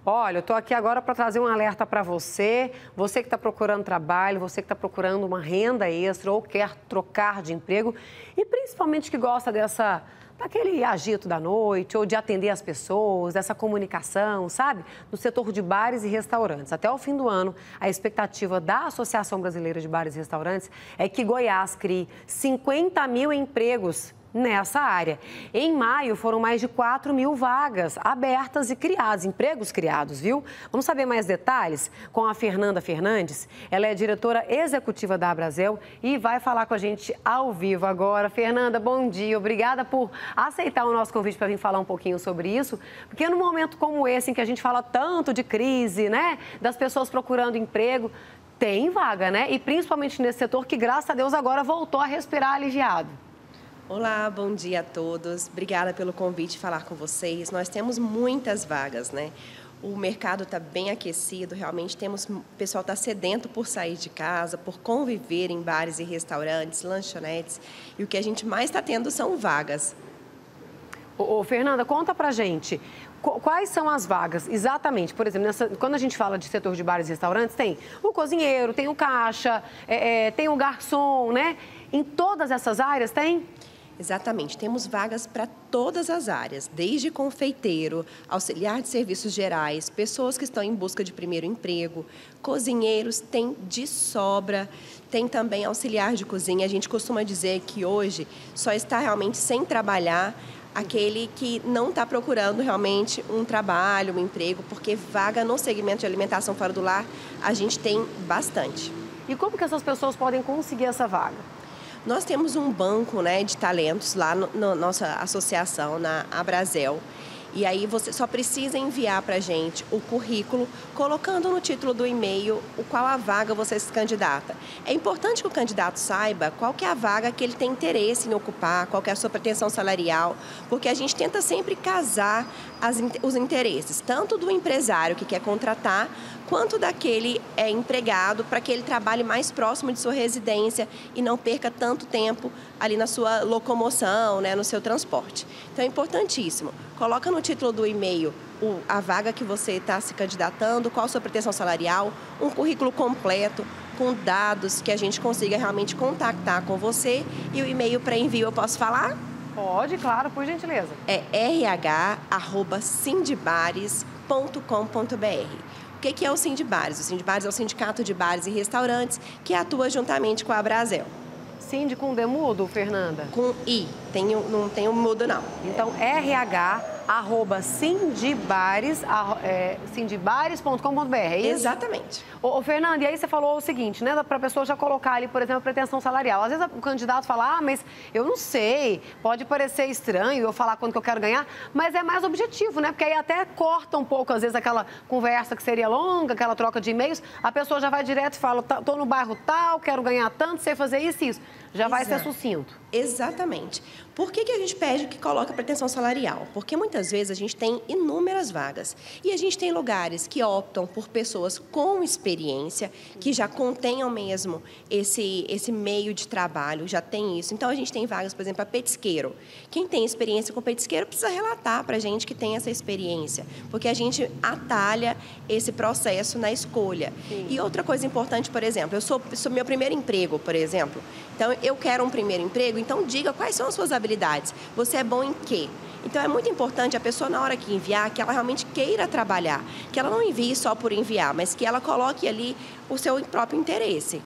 Olha, eu estou aqui agora para trazer um alerta para você, você que está procurando trabalho, você que está procurando uma renda extra ou quer trocar de emprego e principalmente que gosta daquele agito da noite ou de atender as pessoas, dessa comunicação, sabe? No setor de bares e restaurantes. Até o fim do ano, a expectativa da Associação Brasileira de Bares e Restaurantes é que Goiás crie 50 mil empregos nessa área. Em maio, foram mais de 4 mil vagas abertas e criadas, empregos criados, viu? Vamos saber mais detalhes com a Fernanda Fernandes. Ela é diretora executiva da Abrazel e vai falar com a gente ao vivo agora. Fernanda, bom dia. Obrigada por aceitar o nosso convite para vir falar um pouquinho sobre isso, porque num momento como esse, em que a gente fala tanto de crise, né, das pessoas procurando emprego, tem vaga, né? E principalmente nesse setor que, graças a Deus, agora voltou a respirar aliviado. Olá, bom dia a todos. Obrigada pelo convite de falar com vocês. Nós temos muitas vagas, né? O mercado está bem aquecido, realmente o pessoal está sedento por sair de casa, por conviver em bares e restaurantes, lanchonetes. E o que a gente mais está tendo são vagas. Fernanda, conta pra gente, quais são as vagas exatamente? Por exemplo, quando a gente fala de setor de bares e restaurantes, tem o cozinheiro, tem o caixa, tem o garçom, né? Em todas essas áreas tem? Exatamente, temos vagas para todas as áreas, desde confeiteiro, auxiliar de serviços gerais, pessoas que estão em busca de primeiro emprego, cozinheiros, tem de sobra, tem também auxiliar de cozinha. A gente costuma dizer que hoje só está realmente sem trabalhar aquele que não está procurando realmente um trabalho, um emprego, porque vaga no segmento de alimentação fora do lar a gente tem bastante. E como que essas pessoas podem conseguir essa vaga? Nós temos um banco, né, de talentos lá na nossa associação, na Abrazel. E aí você só precisa enviar para a gente o currículo, colocando no título do e-mail qual a vaga você se candidata. É importante que o candidato saiba qual que é a vaga que ele tem interesse em ocupar, qual que é a sua pretensão salarial, porque a gente tenta sempre casar os interesses, tanto do empresário que quer contratar, quanto daquele empregado, para que ele trabalhe mais próximo de sua residência e não perca tanto tempo ali na sua locomoção, né, no seu transporte. Então é importantíssimo. Coloca no título do e-mail a vaga que você está se candidatando, qual a sua pretensão salarial, um currículo completo, com dados que a gente consiga realmente contactar com você. E o e-mail para envio, eu posso falar? Pode, claro, por gentileza. É rh@sindibares.com.br. O que é o Sindibares? O Sindibares é o Sindicato de Bares e Restaurantes que atua juntamente com a Abrazel. Sind com D mudo, Fernanda? Com I, não tem o mudo não. Então, rh@sindibares.com.br, é isso? Exatamente. Fernanda, e aí você falou o seguinte, né, para a pessoa já colocar ali, por exemplo, a pretensão salarial. Às vezes o candidato fala, mas eu não sei, pode parecer estranho eu falar quanto que eu quero ganhar, mas é mais objetivo, né? Porque aí até corta um pouco, às vezes, aquela conversa que seria longa, aquela troca de e-mails, a pessoa já vai direto e fala, tô no bairro tal, quero ganhar tanto, sei fazer isso e isso. Já vai ser sucinto. Exatamente. Por que a gente pede que coloque a pretensão salarial? Porque muitas vezes a gente tem inúmeras vagas e a gente tem lugares que optam por pessoas com experiência, que já contenham mesmo esse meio de trabalho, já tem isso. Então, a gente tem vagas, por exemplo, para petisqueiro. Quem tem experiência com petisqueiro precisa relatar para a gente que tem essa experiência, porque a gente atalha esse processo na escolha. Sim. E outra coisa importante, por exemplo, eu sou meu primeiro emprego, por exemplo. Então, eu quero um primeiro emprego, então diga quais são as suas habilidades. Você é bom em quê? Então, é muito importante a pessoa, na hora que enviar, que ela realmente queira trabalhar. Que ela não envie só por enviar, mas que ela coloque ali o seu próprio interesse.